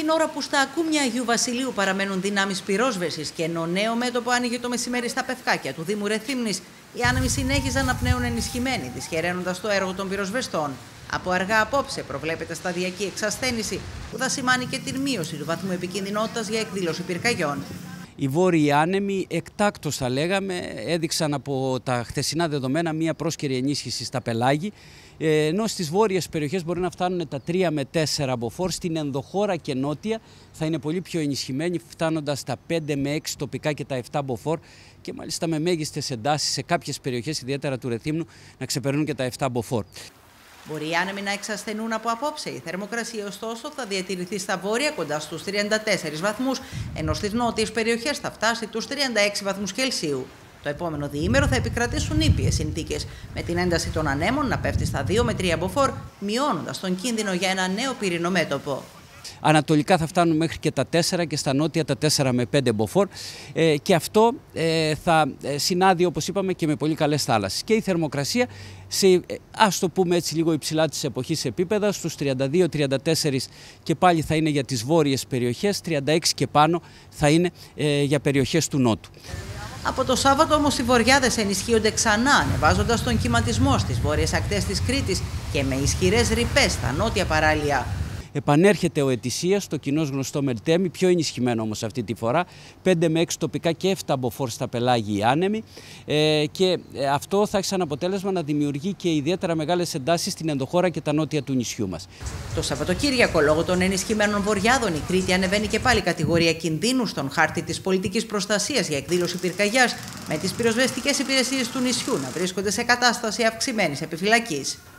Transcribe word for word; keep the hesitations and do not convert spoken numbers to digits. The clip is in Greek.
την ώρα που στα ακούμια Αγίου Βασιλείου παραμένουν δυνάμεις πυρόσβεσης και ενώ νέο μέτωπο άνοιγε το μεσημέρι στα Πευκάκια του Δήμου Ρεθύμνης, οι άνεμοι συνέχιζαν να πνέουν ενισχυμένοι, δυσχεραίνοντας το έργο των πυροσβεστών. Από αργά απόψε προβλέπεται σταδιακή εξασθένηση που θα σημάνει και την μείωση του βαθμού επικινδυνότητας για εκδήλωση πυρκαγιών. Οι βόρειοι άνεμοι, εκτάκτως θα λέγαμε, έδειξαν από τα χθεσινά δεδομένα μία πρόσκαιρη ενίσχυση στα πελάγη, ενώ στις βόρειες περιοχές μπορεί να φτάνουν τα τρία με τέσσερα μποφόρ. Στην ενδοχώρα και νότια θα είναι πολύ πιο ενισχυμένοι, φτάνοντας τα πέντε με έξι τοπικά και τα επτά μποφόρ και μάλιστα με μέγιστες εντάσεις σε κάποιες περιοχές, ιδιαίτερα του Ρεθύμνου, να ξεπερνούν και τα επτά μποφόρ. Μπορεί οι άνεμοι να εξασθενούν από απόψε. Η θερμοκρασία, ωστόσο, θα διατηρηθεί στα βόρεια κοντά στους τριάντα τέσσερις βαθμούς, ενώ στις νότιες περιοχές θα φτάσει τους τριάντα έξι βαθμούς Κελσίου. Το επόμενο διήμερο θα επικρατήσουν ήπιες συνθήκες, με την ένταση των ανέμων να πέφτει στα δύο με τρία μποφόρ, μειώνοντας τον κίνδυνο για ένα νέο πυρηνο μέτωπο. Ανατολικά θα φτάνουν μέχρι και τα τέσσερα και στα νότια τα τέσσερα με πέντε μποφόρ ε, και αυτό ε, θα συνάδει, όπως είπαμε, και με πολύ καλές θάλασσες. Και η θερμοκρασία, σε, ε, ας το πούμε έτσι λίγο υψηλά της εποχής επίπεδα, στους τριάντα δύο τριάντα τέσσερα και πάλι θα είναι για τις βόρειες περιοχές, τριάντα έξι και πάνω θα είναι ε, για περιοχές του νότου. Από το Σάββατο όμως οι βορειάδες ενισχύονται ξανά, ανεβάζοντας τον κυματισμό στις βόρειες ακτές της Κρήτης και με ισχυρές ρηπές στα νότια παράλια. Επανέρχεται ο ετησίας, το κοινώς γνωστό Μελτέμι, πιο ενισχυμένο όμως αυτή τη φορά, πέντε με έξι τοπικά και επτά μποφόρ στα πελάγια άνεμοι ε, και αυτό θα έχει σαν αποτέλεσμα να δημιουργεί και ιδιαίτερα μεγάλες εντάσεις στην ενδοχώρα και τα νότια του νησιού μας. Το Σαββατοκύριακο, λόγω των ενισχυμένων βορειάδων, η Κρήτη ανεβαίνει και πάλι κατηγορία κινδύνου στον χάρτη της πολιτικής προστασίας για εκδήλωση πυρκαγιάς, με τις πυροσβεστικές υπηρεσίες του νησιού να βρίσκονται σε κατάσταση αυξημένης επιφυλακής.